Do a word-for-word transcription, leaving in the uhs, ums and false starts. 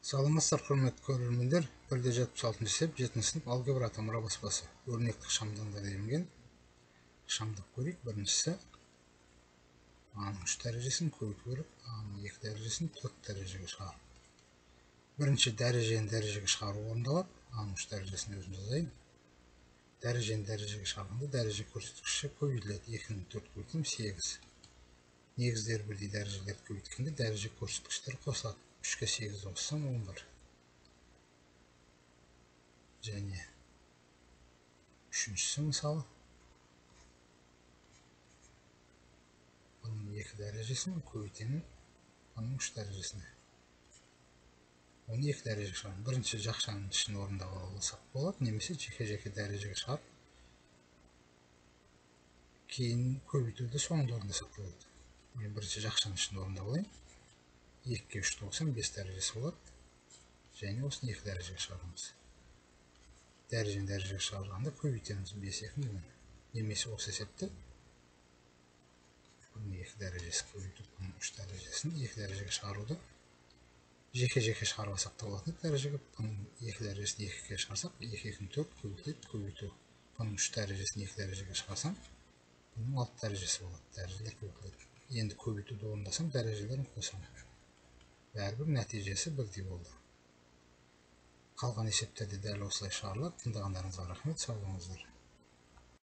Саламатсыздар, құрметті көрермендер. бір де жетпіс алтыншы есеп жетінші сынып алгебра тамыра баспасы. Өрнектік шамдандар делінген. Шамдап көрейік. Біріншісі аның үш дәрежесін көбейту керек, аның екі дәрежесін төрт дәрежеге шығару. Бірінші дәрежені дәрежеге шығару орындалады. Аның үш дәрежесін өзім жазайын. Дәрежені дәрежеге шығарғанда дәреже көрсеткіші көбейтіледі. екіні төрт көбейтсем сегіз. Негіздер бірдей дәрежелерді көбейткенде дәреже көрсеткіштері қосылады. үшке сегіз қоссам он бір. Және үшіншісі мысалы бұның екі дәрежесін көбейтемін бұның үш дәрежесіне. Оны екі дәрежеге шығарамын. Бірінші жақшаның ішін орындап алсақ болады, немесе жеке-жеке дәрежеге шығарып, кейін көбейтуді соңында орындасақ болады. Мен бірінші жақшаның ішін орындап алайын. екіге үшті қоссам бес дәрежесі болады. Және осыны екі дәрежеге шығарамыз. Дәрежені дәрежеге шығарғанда көбейтеміз бес екіні. Немесе осы есепті бұның екі дәрежесі көбейтіп, бұның үш дәрежесін екі дәрежеге шығаруды жеке-жеке шығарбасақ та болады дәрежеге. Бұның екі дәрежесін екіге шығарсақ, екі екіні төрт көбейтіледі, көбейту. Бұның үш дәрежесін екі дәрежеге шығарсам, бұның алты дәрежесі болады. Дәрежелер көбейтіледі. Енді көбейтуді орындасам, дәрежелерін қосамын. Бәрібір нәтижесі бірдей болды. Қалған есептерде дәл осылай шығарылады. Тыңдағандарыңызға рахмет, сау болыңыздар.